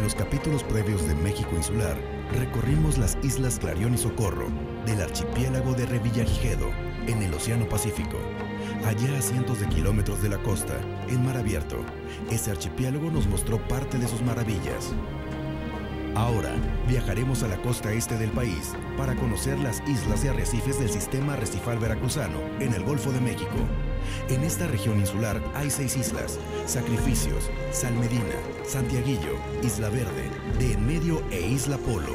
los capítulos previos de México Insular, recorrimos las islas Clarión y Socorro del archipiélago de Revillagigedo, en el Océano Pacífico. Allá a cientos de kilómetros de la costa, en mar abierto, ese archipiélago nos mostró parte de sus maravillas. Ahora viajaremos a la costa este del país para conocer las islas y arrecifes del sistema arrecifal veracruzano en el Golfo de México. En esta región insular hay 6 islas: Sacrificios, Salmedina, Santiaguillo, Isla Verde, de en medio e Isla Polo.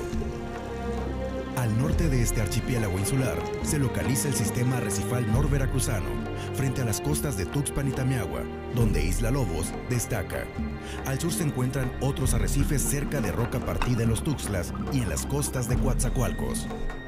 Al norte de este archipiélago insular se localiza el sistema arrecifal norveracruzano, frente a las costas de Tuxpan y Tamiagua, donde Isla Lobos destaca. Al sur se encuentran otros arrecifes cerca de roca partida en los Tuxtlas y en las costas de Coatzacoalcos.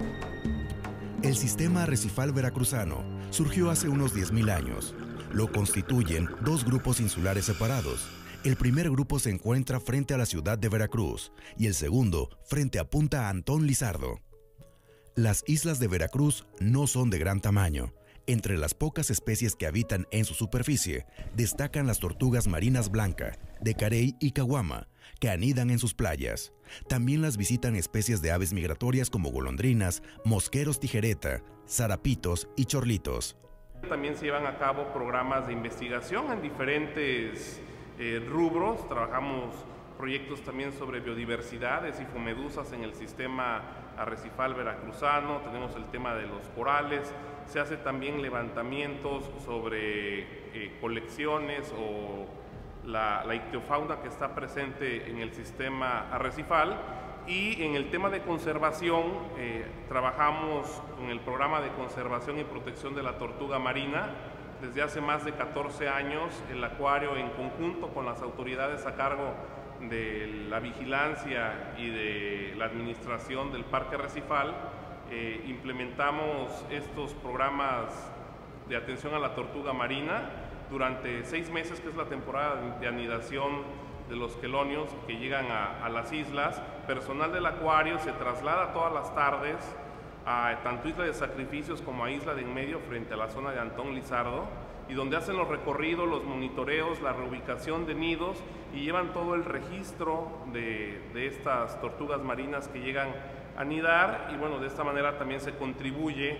El sistema arrecifal veracruzano surgió hace unos 10.000 años. Lo constituyen 2 grupos insulares separados. El primer grupo se encuentra frente a la ciudad de Veracruz y el segundo frente a Punta Antón Lizardo. Las islas de Veracruz no son de gran tamaño. Entre las pocas especies que habitan en su superficie, destacan las tortugas marinas blanca, de Carey y Caguama, que anidan en sus playas. También las visitan especies de aves migratorias como golondrinas, mosqueros tijereta, zarapitos y chorlitos. También se llevan a cabo programas de investigación en diferentes rubros. Trabajamos proyectos también sobre biodiversidad, sifomedusas en el sistema arrecifal veracruzano. Tenemos el tema de los corales. Se hace también levantamientos sobre colecciones o la ictiofauna que está presente en el sistema arrecifal. Y en el tema de conservación, trabajamos con el programa de conservación y protección de la tortuga marina. Desde hace más de 14 años, el acuario, en conjunto con las autoridades a cargo de la vigilancia y de la administración del parque arrecifal, implementamos estos programas de atención a la tortuga marina durante 6 meses, que es la temporada de anidación de los quelonios que llegan a las islas. Personal del acuario se traslada todas las tardes a tanto Isla de Sacrificios como a Isla de En Medio, frente a la zona de Antón Lizardo, y donde hacen los recorridos, los monitoreos, la reubicación de nidos y llevan todo el registro de estas tortugas marinas que llegan a anidar. Y bueno, de esta manera también se contribuye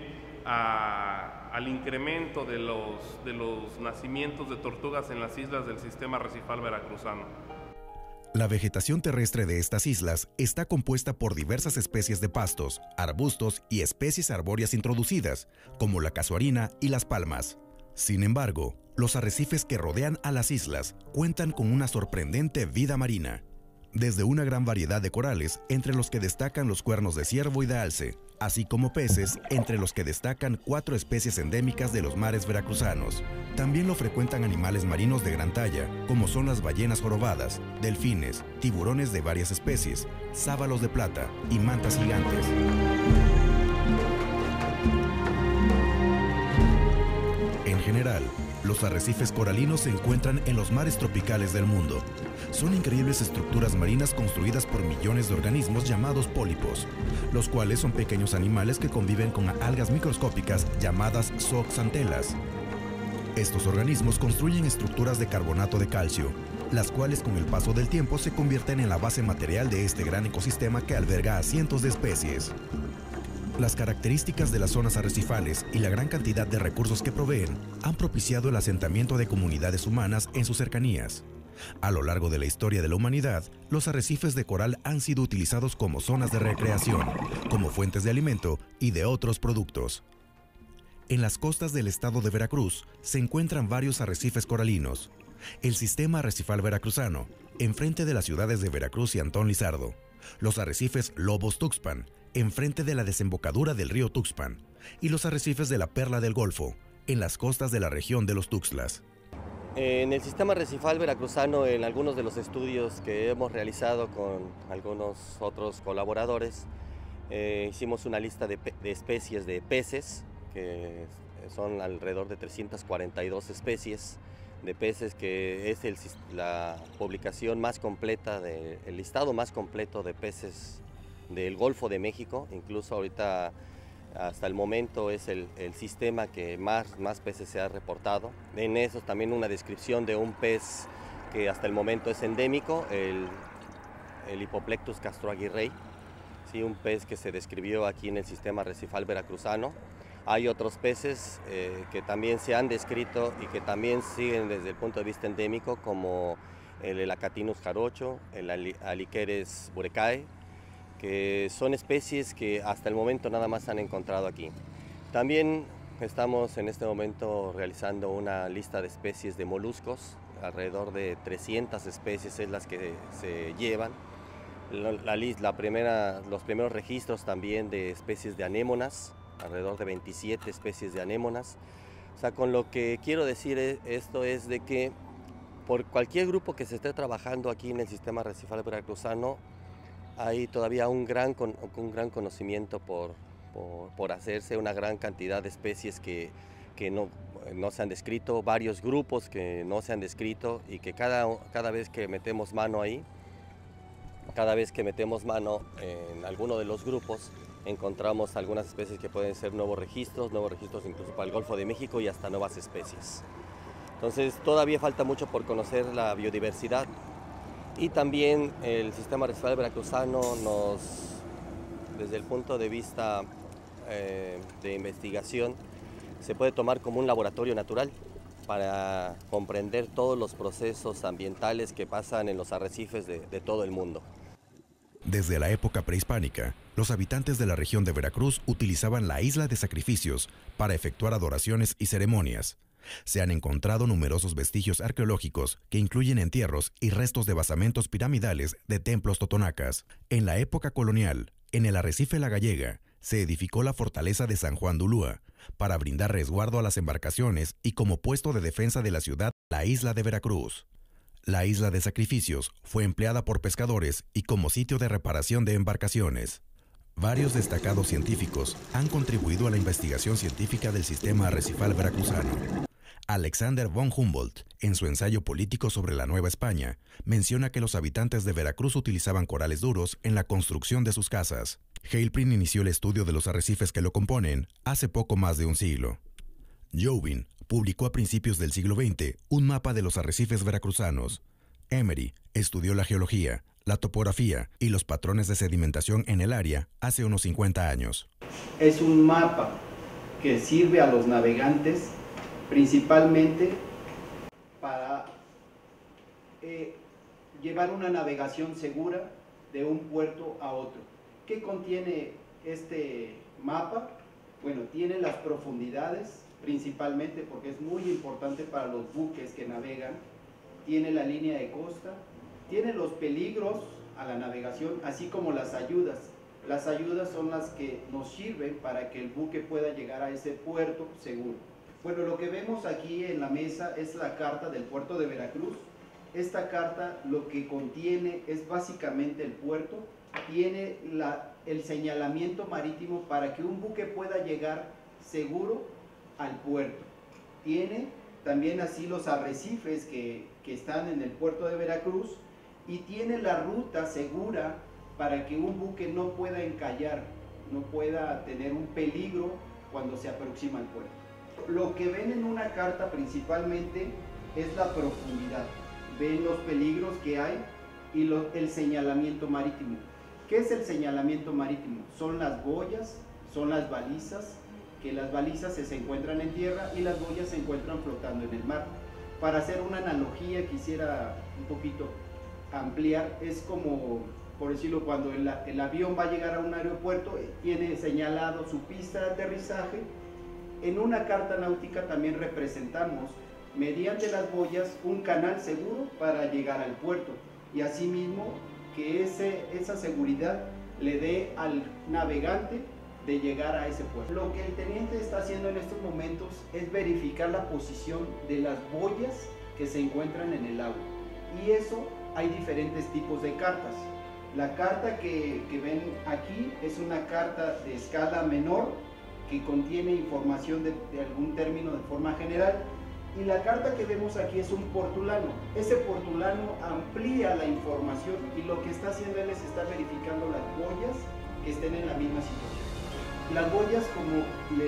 al incremento de los nacimientos de tortugas en las islas del sistema arrecifal veracruzano. La vegetación terrestre de estas islas está compuesta por diversas especies de pastos, arbustos y especies arbóreas introducidas, como la casuarina y las palmas. Sin embargo, los arrecifes que rodean a las islas cuentan con una sorprendente vida marina. Desde una gran variedad de corales, entre los que destacan los cuernos de ciervo y de alce, así como peces, entre los que destacan 4 especies endémicas de los mares veracruzanos. También lo frecuentan animales marinos de gran talla, como son las ballenas jorobadas, delfines, tiburones de varias especies, sábalos de plata y mantas gigantes. En general, los arrecifes coralinos se encuentran en los mares tropicales del mundo. Son increíbles estructuras marinas construidas por millones de organismos llamados pólipos, los cuales son pequeños animales que conviven con algas microscópicas llamadas zooxantelas. Estos organismos construyen estructuras de carbonato de calcio, las cuales con el paso del tiempo se convierten en la base material de este gran ecosistema que alberga a cientos de especies. Las características de las zonas arrecifales y la gran cantidad de recursos que proveen han propiciado el asentamiento de comunidades humanas en sus cercanías. A lo largo de la historia de la humanidad, los arrecifes de coral han sido utilizados como zonas de recreación, como fuentes de alimento y de otros productos. En las costas del estado de Veracruz se encuentran varios arrecifes coralinos. El sistema arrecifal veracruzano, enfrente de las ciudades de Veracruz y Antón Lizardo. Los arrecifes Lobos Tuxpan, enfrente de la desembocadura del río Tuxpan, y los arrecifes de la Perla del Golfo, en las costas de la región de los Tuxtlas. En el sistema arrecifal veracruzano, en algunos de los estudios que hemos realizado con algunos otros colaboradores, hicimos una lista de especies de peces, que son alrededor de 342 especies de peces, que es la publicación más completa, el listado más completo de peces del Golfo de México. Incluso ahorita, hasta el momento, es el sistema que más peces se ha reportado. En eso también una descripción de un pez que hasta el momento es endémico, el Hipoplectus castroaguirrey, ¿sí? Un pez que se describió aquí en el sistema arrecifal veracruzano. Hay otros peces que también se han descrito y que también siguen desde el punto de vista endémico, como el Elacatinus jarocho, el Aliqueres burecae, que son especies que hasta el momento nada más han encontrado aquí. También estamos en este momento realizando una lista de especies de moluscos, alrededor de 300 especies es las que se llevan. Los primeros registros también de especies de anémonas, alrededor de 27 especies de anémonas. O sea, con lo que quiero decir esto es de que por cualquier grupo que se esté trabajando aquí en el sistema arrecifal veracruzano, hay todavía un gran conocimiento por hacerse, una gran cantidad de especies que no se han descrito, varios grupos que no se han descrito, y que cada vez que metemos mano ahí, cada vez que metemos mano en alguno de los grupos, encontramos algunas especies que pueden ser nuevos registros incluso para el Golfo de México y hasta nuevas especies. Entonces todavía falta mucho por conocer la biodiversidad, y también el sistema arrecifal veracruzano desde el punto de vista de investigación, se puede tomar como un laboratorio natural para comprender todos los procesos ambientales que pasan en los arrecifes de todo el mundo. Desde la época prehispánica, los habitantes de la región de Veracruz utilizaban la isla de sacrificios para efectuar adoraciones y ceremonias. Se han encontrado numerosos vestigios arqueológicos que incluyen entierros y restos de basamentos piramidales de templos totonacas. En la época colonial, en el arrecife La Gallega, se edificó la fortaleza de San Juan de Ulúa para brindar resguardo a las embarcaciones y como puesto de defensa de la ciudad, la isla de Veracruz. La isla de sacrificios fue empleada por pescadores y como sitio de reparación de embarcaciones. Varios destacados científicos han contribuido a la investigación científica del sistema arrecifal veracruzano. Alexander von Humboldt, en su ensayo político sobre la Nueva España, menciona que los habitantes de Veracruz utilizaban corales duros en la construcción de sus casas. Heilprin inició el estudio de los arrecifes que lo componen hace poco más de un siglo. Jobin publicó a principios del siglo XX un mapa de los arrecifes veracruzanos. Emery estudió la geología, la topografía y los patrones de sedimentación en el área hace unos 50 años. Es un mapa que sirve a los navegantes principalmente para llevar una navegación segura de un puerto a otro. ¿Qué contiene este mapa? Bueno, tiene las profundidades principalmente, porque es muy importante para los buques que navegan. Tiene la línea de costa, tiene los peligros a la navegación, así como las ayudas. Las ayudas son las que nos sirven para que el buque pueda llegar a ese puerto seguro. Bueno, lo que vemos aquí en la mesa es la carta del puerto de Veracruz. Esta carta lo que contiene es básicamente el puerto, tiene el señalamiento marítimo para que un buque pueda llegar seguro al puerto. Tiene también así los arrecifes que están en el puerto de Veracruz, y tiene la ruta segura para que un buque no pueda encallar, no pueda tener un peligro cuando se aproxima al puerto. Lo que ven en una carta principalmente es la profundidad, ven los peligros que hay y el señalamiento marítimo. ¿Qué es el señalamiento marítimo? Son las boyas, son las balizas, que las balizas se encuentran en tierra y las boyas se encuentran flotando en el mar. Para hacer una analogía, quisiera un poquito ampliar, es como, por decirlo, cuando el avión va a llegar a un aeropuerto, tiene señalado su pista de aterrizaje. En una carta náutica también representamos, mediante las boyas, un canal seguro para llegar al puerto, y asimismo que esa seguridad le dé al navegante de llegar a ese puerto. Lo que el teniente está haciendo en estos momentos es verificar la posición de las boyas que se encuentran en el agua, y eso hay diferentes tipos de cartas. La carta que ven aquí es una carta de escala menor que contiene información de algún término de forma general, y la carta que vemos aquí es un portulano. Ese portulano amplía la información, y lo que está haciendo él es estar verificando las boyas que estén en la misma situación. Las boyas, como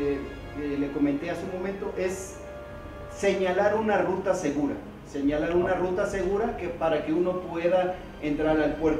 le comenté hace un momento, es señalar una ruta segura, para que uno pueda entrar al puerto.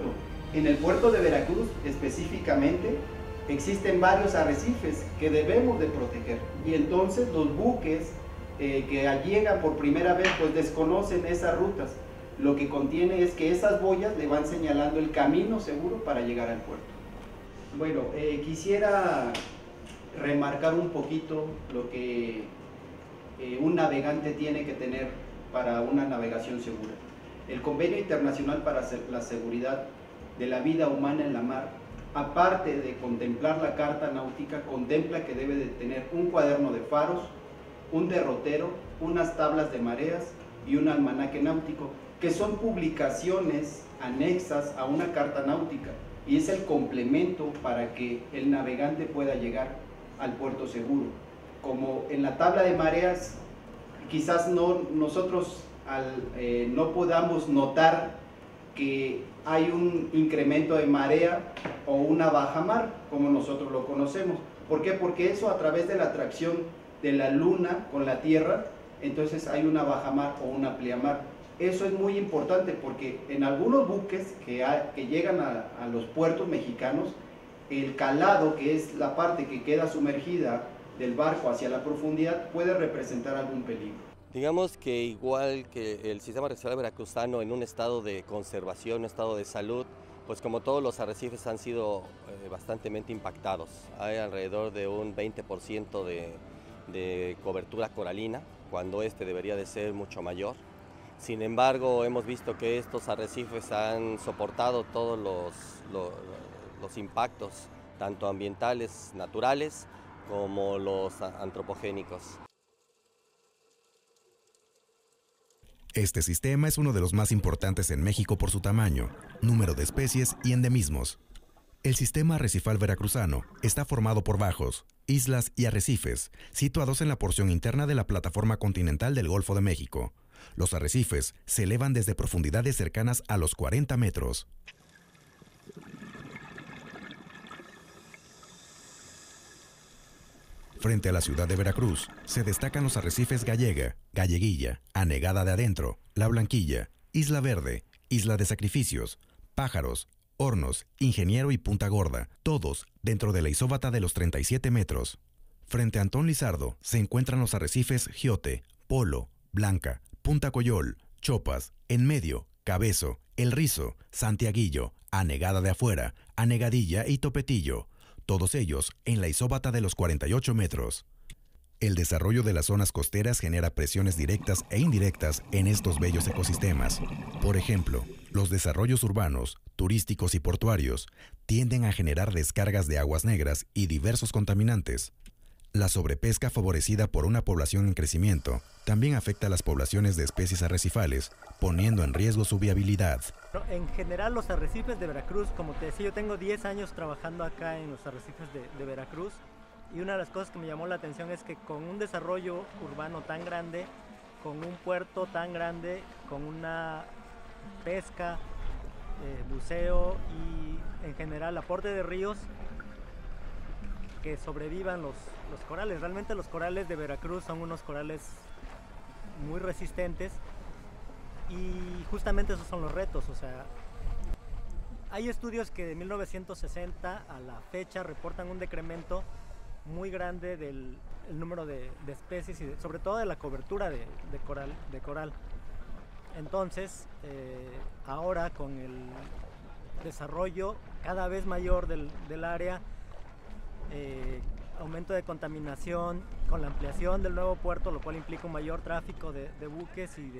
En el puerto de Veracruz específicamente existen varios arrecifes que debemos de proteger, y entonces los buques que llegan por primera vez pues desconocen esas rutas. Lo que contiene es que esas boyas le van señalando el camino seguro para llegar al puerto. Bueno, quisiera remarcar un poquito lo que un navegante tiene que tener para una navegación segura. El Convenio Internacional para la Seguridad de la Vida Humana en la Mar, aparte de contemplar la Carta Náutica, contempla que debe de tener un cuaderno de faros, un derrotero, unas tablas de mareas y un almanaque náutico, que son publicaciones anexas a una carta náutica, y es el complemento para que el navegante pueda llegar al puerto seguro. Como en la tabla de mareas, quizás nosotros no podamos notar que hay un incremento de marea o una baja mar, como nosotros lo conocemos. ¿Por qué? Porque eso, a través de la atracción de la luna con la tierra, entonces hay una baja mar o una pleamar. Eso es muy importante porque en algunos buques que llegan a los puertos mexicanos, el calado, que es la parte que queda sumergida del barco hacia la profundidad, puede representar algún peligro. Digamos que igual que el sistema arrecifal veracruzano en un estado de conservación, un estado de salud, pues como todos los arrecifes han sido bastantemente impactados. Hay alrededor de un 20% de cobertura coralina, cuando debería de ser mucho mayor. Sin embargo, hemos visto que estos arrecifes han soportado todos los impactos, tanto ambientales, naturales, como los antropogénicos. Este sistema es uno de los más importantes en México por su tamaño, número de especies y endemismos. El sistema arrecifal veracruzano está formado por bajos, islas y arrecifes, situados en la porción interna de la plataforma continental del Golfo de México. Los arrecifes se elevan desde profundidades cercanas a los 40 metros. Frente a la ciudad de Veracruz, se destacan los arrecifes Gallega, Galleguilla, Anegada de Adentro, La Blanquilla, Isla Verde, Isla de Sacrificios, Pájaros, Hornos, Ingeniero y Punta Gorda, todos dentro de la isóbata de los 37 metros. Frente a Antón Lizardo se encuentran los arrecifes Giote, Polo, Blanca, Punta Coyol, Chopas, En Medio, Cabezo, El Rizo, Santiaguillo, Anegada de Afuera, Anegadilla y Topetillo, todos ellos en la isóbata de los 48 metros. El desarrollo de las zonas costeras genera presiones directas e indirectas en estos bellos ecosistemas. Por ejemplo, los desarrollos urbanos, turísticos y portuarios tienden a generar descargas de aguas negras y diversos contaminantes. La sobrepesca favorecida por una población en crecimiento también afecta a las poblaciones de especies arrecifales, poniendo en riesgo su viabilidad. En general, los arrecifes de Veracruz, como te decía, yo tengo 10 años trabajando acá en los arrecifes de Veracruz, y una de las cosas que me llamó la atención es que con un desarrollo urbano tan grande, con un puerto tan grande, con una pesca, buceo y en general aporte de ríos, que sobrevivan los corales. Realmente los corales de Veracruz son unos corales muy resistentes, y justamente esos son los retos. O sea, hay estudios que de 1960 a la fecha reportan un decremento muy grande del número de especies y sobre todo de la cobertura de coral. Entonces, ahora con el desarrollo cada vez mayor del área, aumento de contaminación, con la ampliación del nuevo puerto, lo cual implica un mayor tráfico de buques y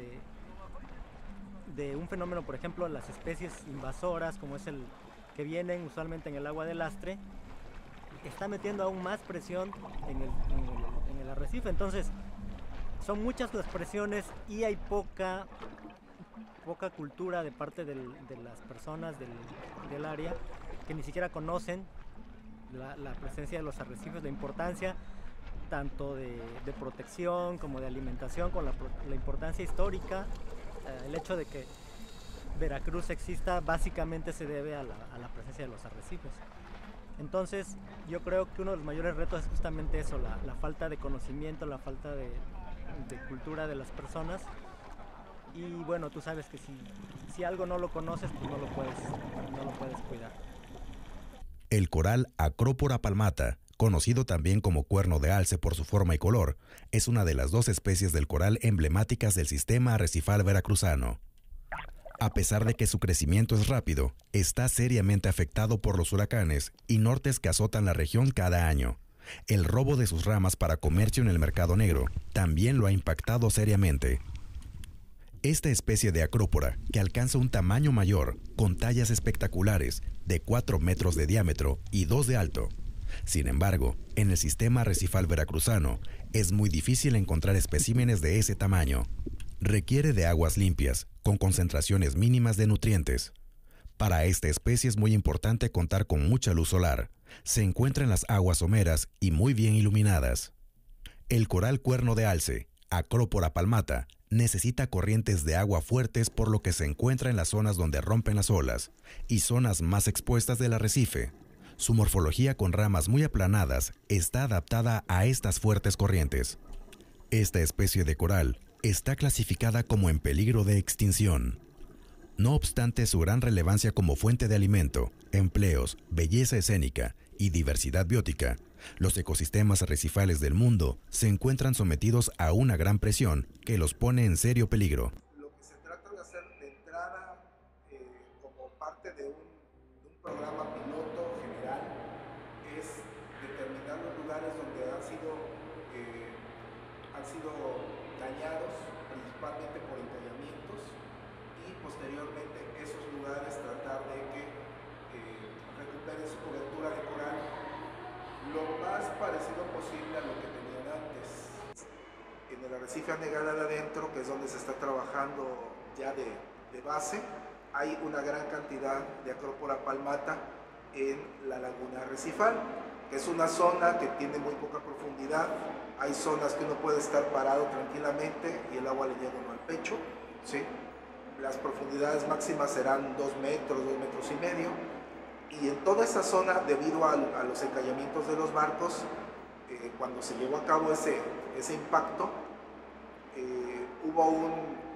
de un fenómeno, por ejemplo, las especies invasoras, como es el que vienen usualmente en el agua de lastre, está metiendo aún más presión en el arrecife. Entonces, son muchas las presiones y hay poca cultura de parte de las personas del área, que ni siquiera conocen la presencia de los arrecifes, la importancia tanto de protección como de alimentación, con la importancia histórica. El hecho de que Veracruz exista básicamente se debe a la presencia de los arrecifes. Entonces, yo creo que uno de los mayores retos es justamente eso, la falta de conocimiento, la falta de cultura de las personas, y bueno, tú sabes que si algo no lo conoces, pues no lo puedes cuidar. El coral Acropora palmata, conocido también como cuerno de alce por su forma y color, es una de las 2 especies del coral emblemáticas del sistema arrecifal veracruzano. A pesar de que su crecimiento es rápido, está seriamente afectado por los huracanes y nortes que azotan la región cada año. El robo de sus ramas para comercio en el mercado negro también lo ha impactado seriamente. Esta especie de acrópora, que alcanza un tamaño mayor, con tallas espectaculares, de 4 metros de diámetro y 2 de alto. Sin embargo, en el sistema arrecifal veracruzano, es muy difícil encontrar especímenes de ese tamaño. Requiere de aguas limpias, con concentraciones mínimas de nutrientes. Para esta especie es muy importante contar con mucha luz solar. Se encuentra en las aguas someras y muy bien iluminadas. El coral cuerno de alce, Acropora palmata, necesita corrientes de agua fuertes, por lo que se encuentra en las zonas donde rompen las olas y zonas más expuestas del arrecife. Su morfología con ramas muy aplanadas está adaptada a estas fuertes corrientes. Esta especie de coral está clasificada como en peligro de extinción. No obstante su gran relevancia como fuente de alimento, empleos, belleza escénica y diversidad biótica, los ecosistemas arrecifales del mundo se encuentran sometidos a una gran presión que los pone en serio peligro. Lo que se trata de hacer de entrada, como parte de un programa piloto general, es determinar los lugares donde han sido dañados, principalmente por encallamientos, y posteriormente esos lugares tratar de que recuperen su cobertura de coral lo más parecido posible a lo que tenían antes. En el arrecife Anegada de adentro, que es donde se está trabajando ya de base, hay una gran cantidad de Acropora palmata en la laguna arrecifal, que es una zona que tiene muy poca profundidad. Hay zonas que uno puede estar parado tranquilamente y el agua le llega uno al pecho, ¿sí? Las profundidades máximas serán 2 metros, 2 metros y medio. Y en toda esa zona, debido a los encallamientos de los barcos, cuando se llevó a cabo ese impacto, hubo un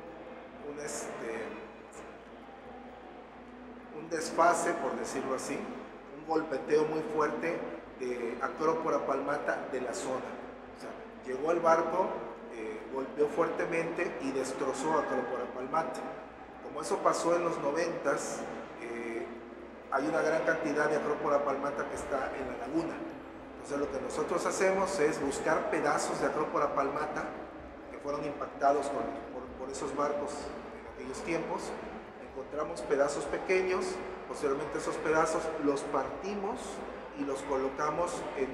desfase, por decirlo así, un golpeteo muy fuerte de Acropora palmata de la zona. O sea, llegó el barco, golpeó fuertemente y destrozó Acropora palmata. Como eso pasó en los 90s, hay una gran cantidad de Acropora palmata que está en la laguna. Entonces lo que nosotros hacemos es buscar pedazos de Acropora palmata que fueron impactados por esos barcos en aquellos tiempos. Encontramos pedazos pequeños, posteriormente esos pedazos los partimos y los colocamos en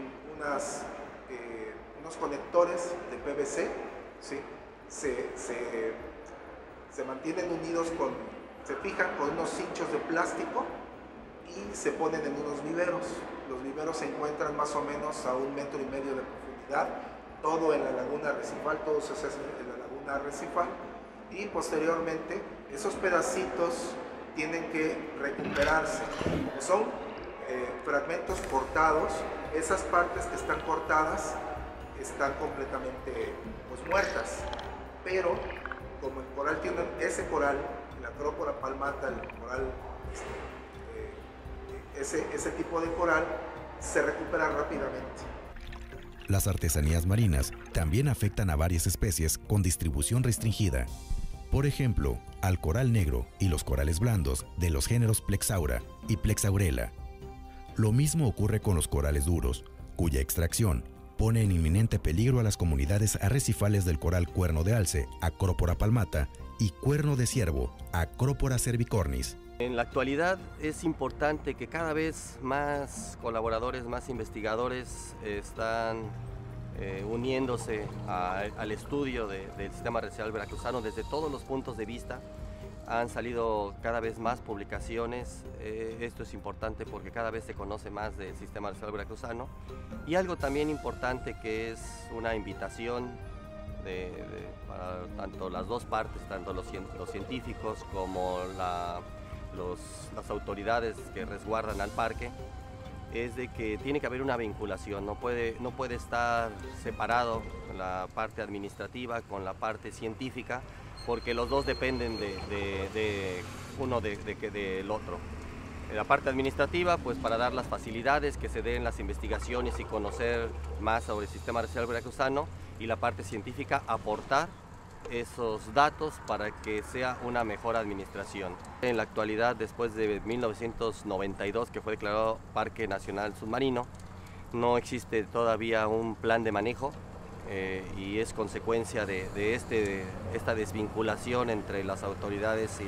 unos conectores de PVC, ¿sí? Se mantienen unidos se fijan con unos cinchos de plástico y se ponen en unos viveros. Los viveros se encuentran más o menos a 1,5 metros de profundidad, todo en la laguna arrecifal, todo se hace en la laguna arrecifal, y posteriormente esos pedacitos tienen que recuperarse. Como son fragmentos cortados, esas partes que están cortadas están completamente muertas, pero como el coral tiene ese coral, la Acropora palmata, el coral, ese tipo de coral se recupera rápidamente. Las artesanías marinas también afectan a varias especies con distribución restringida. Por ejemplo, al coral negro y los corales blandos de los géneros Plexaura y Plexaurela. Lo mismo ocurre con los corales duros, cuya extracción pone en inminente peligro a las comunidades arrecifales del coral cuerno de alce, Acropora palmata, y cuerno de ciervo, Acropora cervicornis. En la actualidad es importante que cada vez más colaboradores, más investigadores están uniéndose al estudio del sistema arrecifal veracruzano desde todos los puntos de vista. Han salido cada vez más publicaciones, esto es importante porque cada vez se conoce más del sistema arrecifal veracruzano. Y algo también importante que es una invitación para tanto las dos partes, tanto los científicos como las autoridades que resguardan al parque, es de que tiene que haber una vinculación, no puede estar separado la parte administrativa con la parte científica, porque los dos dependen uno del otro. La parte administrativa, pues para dar las facilidades que se den las investigaciones y conocer más sobre el sistema residual veracruzano, y la parte científica, aportar esos datos para que sea una mejor administración. En la actualidad, después de 1992, que fue declarado Parque Nacional Submarino, no existe todavía un plan de manejo y es consecuencia de esta desvinculación entre las autoridades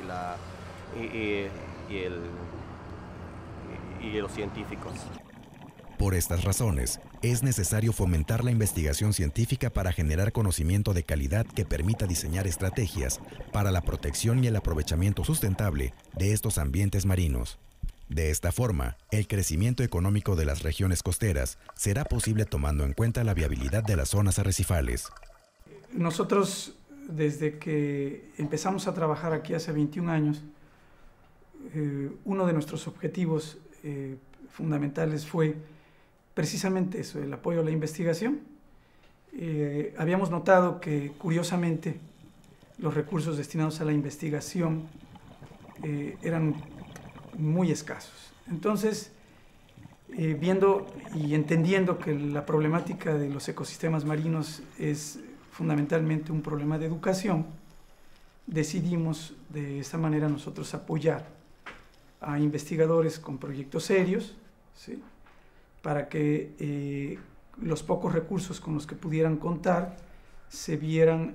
y los científicos. Por estas razones, es necesario fomentar la investigación científica para generar conocimiento de calidad que permita diseñar estrategias para la protección y el aprovechamiento sustentable de estos ambientes marinos. De esta forma, el crecimiento económico de las regiones costeras será posible tomando en cuenta la viabilidad de las zonas arrecifales. Nosotros, desde que empezamos a trabajar aquí hace 21 años, uno de nuestros objetivos fundamentales fue precisamente eso, el apoyo a la investigación. Habíamos notado que, curiosamente, los recursos destinados a la investigación eran muy escasos. Entonces, viendo y entendiendo que la problemática de los ecosistemas marinos es fundamentalmente un problema de educación, decidimos de esta manera nosotros apoyar a investigadores con proyectos serios, ¿sí?, para que los pocos recursos con los que pudieran contar se vieran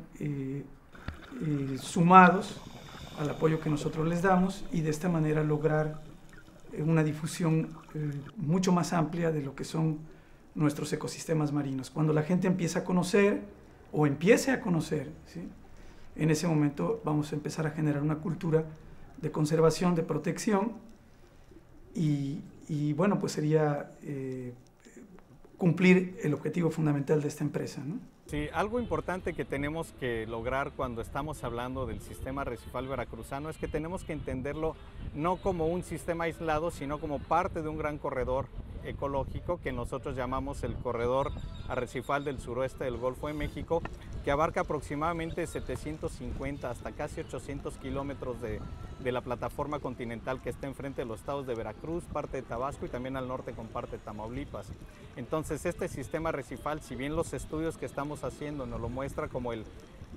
sumados al apoyo que nosotros les damos, y de esta manera lograr una difusión mucho más amplia de lo que son nuestros ecosistemas marinos. Cuando la gente empieza a conocer o empiece a conocer, ¿sí?, en ese momento vamos a empezar a generar una cultura de conservación, de protección, y bueno, pues sería cumplir el objetivo fundamental de esta empresa, ¿no? Sí, algo importante que tenemos que lograr cuando estamos hablando del sistema arrecifal veracruzano es que tenemos que entenderlo no como un sistema aislado, sino como parte de un gran corredor ecológico que nosotros llamamos el corredor arrecifal del suroeste del Golfo de México, que abarca aproximadamente 750 hasta casi 800 kilómetros de la plataforma continental que está enfrente de los estados de Veracruz, parte de Tabasco y también al norte con parte de Tamaulipas. Entonces este sistema arrecifal, si bien los estudios que estamos haciendo nos lo muestra como el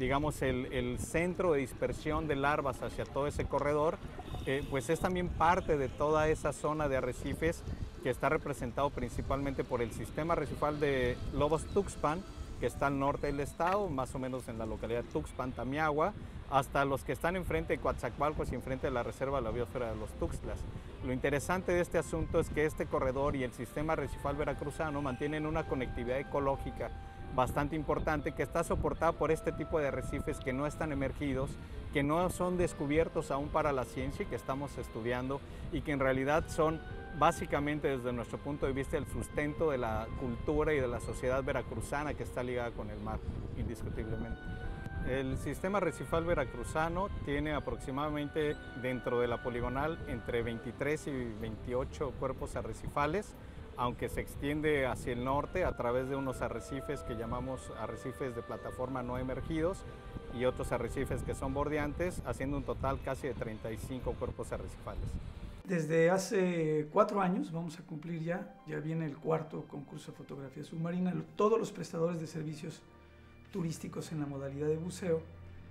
centro de dispersión de larvas hacia todo ese corredor, pues es también parte de toda esa zona de arrecifes que está representado principalmente por el sistema arrecifal de Lobos-Tuxpan, que está al norte del estado, más o menos en la localidad de Tuxpan, Tamiahua, hasta los que están enfrente de Coatzacoalcos y enfrente de la Reserva de la Biosfera de los Tuxtlas. Lo interesante de este asunto es que este corredor y el sistema arrecifal veracruzano mantienen una conectividad ecológica bastante importante, que está soportada por este tipo de arrecifes que no están emergidos, que no son descubiertos aún para la ciencia y que estamos estudiando, y que en realidad son básicamente, desde nuestro punto de vista, el sustento de la cultura y de la sociedad veracruzana, que está ligada con el mar, indiscutiblemente. El sistema arrecifal veracruzano tiene aproximadamente, dentro de la poligonal, entre 23 y 28 cuerpos arrecifales, aunque se extiende hacia el norte a través de unos arrecifes que llamamos arrecifes de plataforma no emergidos y otros arrecifes que son bordeantes, haciendo un total casi de 35 cuerpos arrecifales. Desde hace 4 años, vamos a cumplir ya viene el 4º concurso de fotografía submarina. Todos los prestadores de servicios turísticos en la modalidad de buceo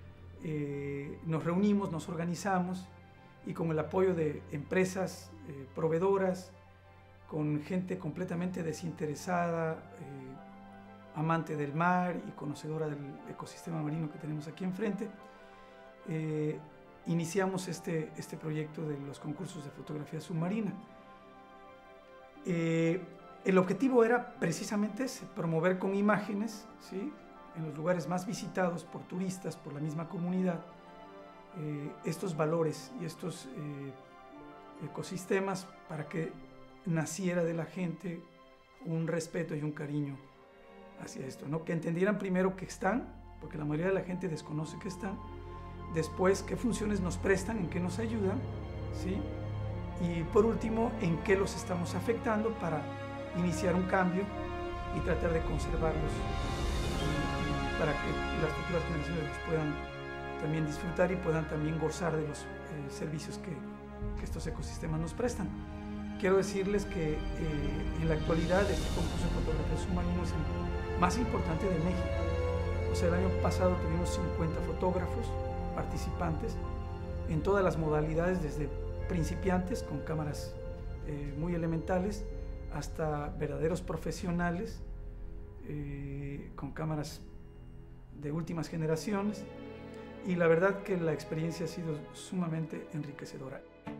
nos reunimos, nos organizamos, y con el apoyo de empresas proveedoras, con gente completamente desinteresada, amante del mar y conocedora del ecosistema marino que tenemos aquí enfrente, iniciamos este proyecto de los concursos de fotografía submarina. El objetivo era precisamente ese, promover con imágenes, ¿sí?, en los lugares más visitados por turistas, por la misma comunidad, estos valores y estos ecosistemas, para que naciera de la gente un respeto y un cariño hacia esto, ¿no? Que entendieran primero que están, porque la mayoría de la gente desconoce que están, después qué funciones nos prestan, en qué nos ayudan, ¿sí?, Y por último, en qué los estamos afectando para iniciar un cambio y tratar de conservarlos para que las futuras generaciones los puedan también disfrutar y puedan también gozar de los servicios que estos ecosistemas nos prestan. Quiero decirles que en la actualidad este concurso de fotografía submarino es el más importante de México. O sea, el año pasado tuvimos 50 fotógrafos participantes en todas las modalidades, desde principiantes con cámaras muy elementales hasta verdaderos profesionales con cámaras de últimas generaciones, y la verdad que la experiencia ha sido sumamente enriquecedora.